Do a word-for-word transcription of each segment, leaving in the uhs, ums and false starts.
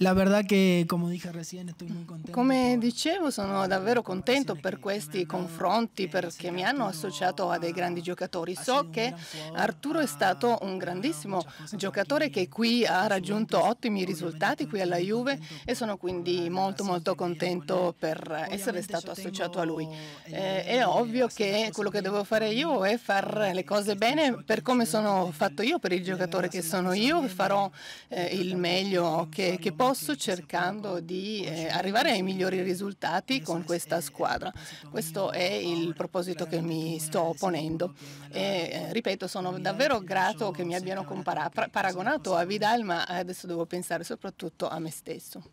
La verdad que, como dije recién, estoy muy contento Come por, dicevo, sono por las davvero contento colaboraciones per que, que me questi han dado. confronti Eh, perché sé que mi hanno Arturo associato a dei grandi ha, giocatori. ha So sido un che gran jugador, Arturo è stato ha, un ha ganado grandissimo muchas cosas por giocatore che aquí qui ha en la raggiunto Juventus. ottimi Obviamente risultati estoy, qui estoy alla muy Juve contento e por, sono por quindi la molto relación molto que me dieron con él. contento per essere Obviamente stato yo associato a lui. tengo el Eh, deber è de ovvio hacer las che cosas quello che devo bien fare por io mí, è fare le que, que cose estoy bene yo aquí per en la come Juventus, sono tengo fatto io, per il el deber giocatore de che hacer las sono cosas io, bien, farò de, eh, de il tratar de, de meglio che, triunfar che lo más posso que, que se pueda cercando con, di con eh, arrivare Juventus ai migliori y, risultati y ese con es questa eh, el squadra. propósito Questo è mío il ahora. proposito che Claramente estoy mi muy sto agradecido por ponendo. lo que me han dado E, eh, con, ripeto, con sono Vidal, davvero pero grato che yo mi sé que abbiano ahora compara- tengo pra- que, que hacer las paragonato a cosas bien. Vidal, ma adesso devo pensare soprattutto a me stesso.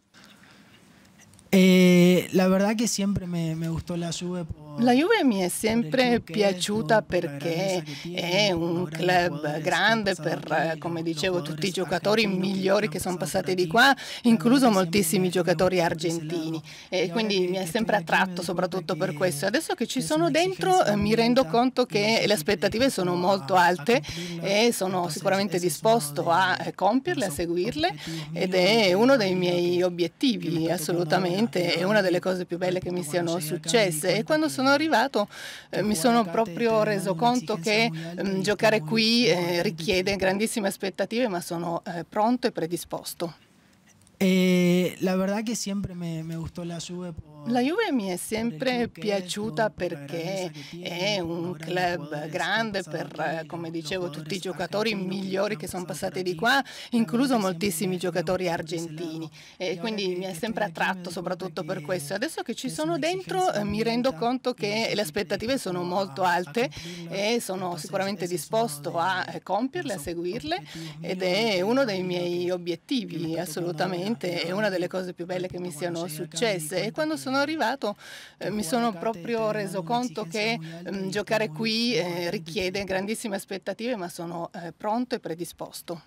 Eh, la verdad que siempre me, me gustó la Juve La por, Juve mi è por el sempre club que es, piaciuta por, por la perché grandeza que è tiene, por un los grandes club jugadores que han grande pasado per, eh, aquí, come lo- los dicevo, tutti i jugadores giocatori argentinos que, que migliori han che sono pasado por passati di aquí. qua, La verdad incluso que siempre moltissimi me, me giocatori gustó por ese argentini. lado. E Y ahora quindi mi que, è que estoy sempre aquí me attratto doy cuenta soprattutto per questo. que, Adesso che ci que es sono una dentro, exigencia eh, mi muy rendo alta conto y che yo le estoy aspettative sono predispuesto molto a, a alte cumplirlas. e sono Entonces sicuramente ese es uno disposto a de, eh, de compierle, los a ob- seguirle objetivos ed míos y è de lo uno más dei lindo miei que, que me obiettivi, está tocando ahora. assolutamente, La è verdad una delle que, cose più belle che mi repito, cuando siano llegué acá me di successe e cuenta quando sono que, arrivato eh, que mi jugar sono acá te, te proprio demanda reso una conto exigencia che muy alta ehm, y estoy giocare muy, qui muy eh, contento y richiede feliz. grandissime aspettative, ma sono eh, pronto e predisposto. Eh, la verdad que siempre me, me gustó la Juve La por, Juve mi è por el sempre club que es, piaciuta por, por la perché grandeza que è tiene, por los un grandes club jugadores que han grande pasado per, eh, aquí, come lo- los dicevo, tutti i jugadores giocatori argentinos que, que migliori han che sono pasado por passati di aquí. qua, La verdad incluso que siempre moltissimi me, me giocatori gustó por ese argentini. lado. E Y ahora quindi mi que, è que sempre estoy aquí me attratto doy cuenta soprattutto per questo. que, Adesso che ci que es sono una dentro exigencia eh, mi muy rendo alta conto y yo che le estoy aspettative sono predispuesto molto a, a alte cumplirlas. e sono Entonces sicuramente ese es uno disposto a de, eh, de compierle, a los ob- seguirle objetivos ed míos y è de lo uno más dei lindo miei que, que me obiettivi, está tocando ahora. assolutamente, La è una verdad delle que, cose più belle che mi repito, cuando siano llegué acá me di successe e cuenta quando sono que, arrivato que eh, mi jugar sono acá te, te proprio demanda reso una conto exigencia che muy alta ehm, y estoy giocare muy, qui muy eh, contento y richiede feliz. grandissime aspettative, ma sono eh, pronto e predisposto.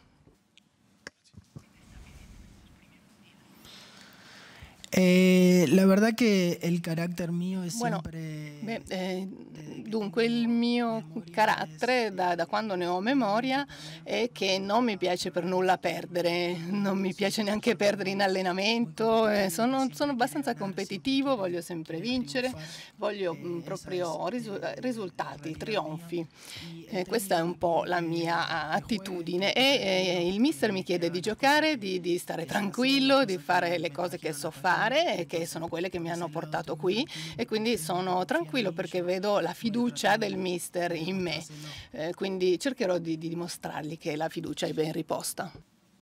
Eh, la verdad que el carácter mío es Bueno, siempre, beh, eh, desde que dunque il tengo mio memoria, es carattere da, da eh, quando ne ho no, nunca memoria perder, è che nunca non mi piace per nulla desistir. perdere, non mi Soy, piace soy neanche persona perdere in muy, muy allenamento, eh, competitiva, que sono, sono siempre quiere abbastanza ganar, siempre competitivo, quiere, voglio sempre quiere vincere, triunfar. voglio mm, Eh, esa es proprio risu- eh, eh, la risultati, realidad mía. trionfi. Y el Eh, questa è un técnico po' quiere la mia que, ah, que juegue, que, attitudine que e tranquilo, eh, il mister mi que, que chiede haga di las cosas giocare, di, que, di stare que sé hacer, las tranquillo, di cosas fare que le me cose che trajeron so hasta acá. fare e che Entonces, sono quelle che por mi hanno ese lado portato estoy muy qui tranquilo e porque el quindi técnico sono confía en tranquillo mí y perché yo vedo la voy a fiducia tratar del de, mister de in me. demostrárselo. Eh, quindi cercherò di, di dimostrargli che la fiducia è ben riposta.